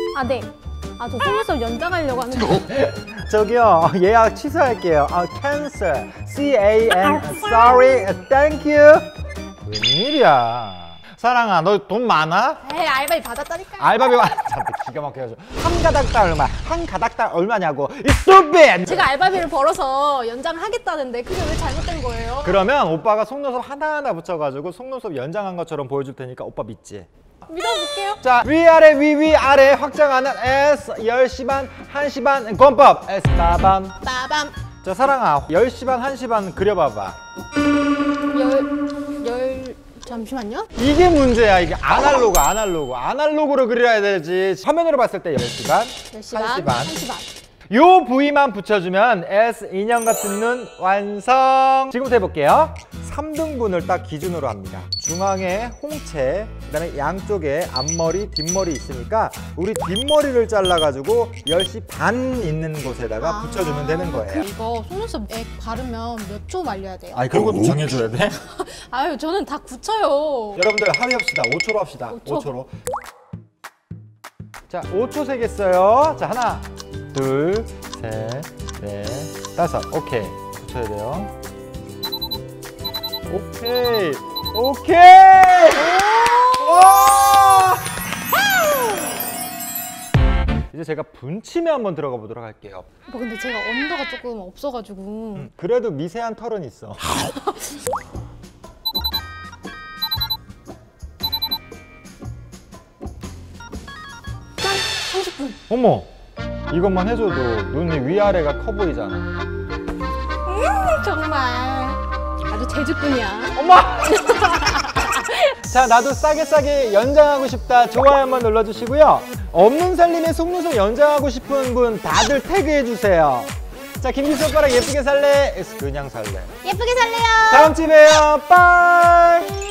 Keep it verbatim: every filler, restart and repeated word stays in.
아, 네. 아, 저 속눈썹 연장하려고 하는데. 저기요, 예약 취소할게요. 아, cancel. C A N. Sorry. Thank you. 웬일이야. 사랑아, 너 돈 많아? 에이, 알바비 받았다니까. 알바비 와. 참 기가 막혀가지고. 한 가닥당 얼마? 한 가닥당 얼마냐고. It's stupid. 제가 알바비를 벌어서 연장을 하겠다는데 그게 왜 잘못된 거예요? 그러면 오빠가 속눈썹 하나하나 붙여가지고 속눈썹 연장한 것처럼 보여줄 테니까 오빠 믿지? 믿어볼게요. 자, 위아래 위위 아래 확장하는 S 열 시 반, 한 시 반 권법 S 빠밤. 빠밤. 자, 사랑아, 열 시 반, 한 시 반 그려봐봐. 열, 열, 잠시만요. 이게 문제야. 이게 아날로그, 아날로그. 아날로그로 그려야 되지. 화면으로 봤을 때 열 시 반, 열 시 반, 한 시 반. 한 시 반. 요 부위만 붙여주면 S 인형 같은 눈 완성! 지금부터 해볼게요. 삼 등분을 딱 기준으로 합니다. 중앙에 홍채, 그 다음에 양쪽에 앞머리, 뒷머리 있으니까 우리 뒷머리를 잘라가지고 열 시 반 있는 곳에다가 아, 붙여주면 되는 거예요. 이거 속눈썹 액 바르면 몇 초 말려야 돼요? 아니, 그런 것도 정해줘야 돼? 아유, 저는 다 굳혀요. 여러분들 합의합시다. 오 초로 합시다. 오 초. 오 초로. 자, 오 초 세겠어요. 자, 하나, 둘, 셋, 넷, 다섯. 오케이. 붙여야 돼요. 오케이. 오케이! 와! 이제 제가 분침에 한번 들어가 보도록 할게요. 뭐 근데 제가 언더가 조금 없어가지고. 음, 그래도 미세한 털은 있어. 짠! 삼십 분. 어머! 이것만 해줘도 눈이 위아래가 커 보이잖아. 음, 정말 아주 재주꾼이야. 엄마! 자, 나도 싸게 싸게 연장하고 싶다. 좋아요 한번 눌러주시고요. 없는 살림에 속눈썹 연장하고 싶은 분 다들 태그해주세요. 자, 김기수 오빠랑 예쁘게 살래? 그냥 살래. 예쁘게 살래요. 다음 주에 봬요. 빠이!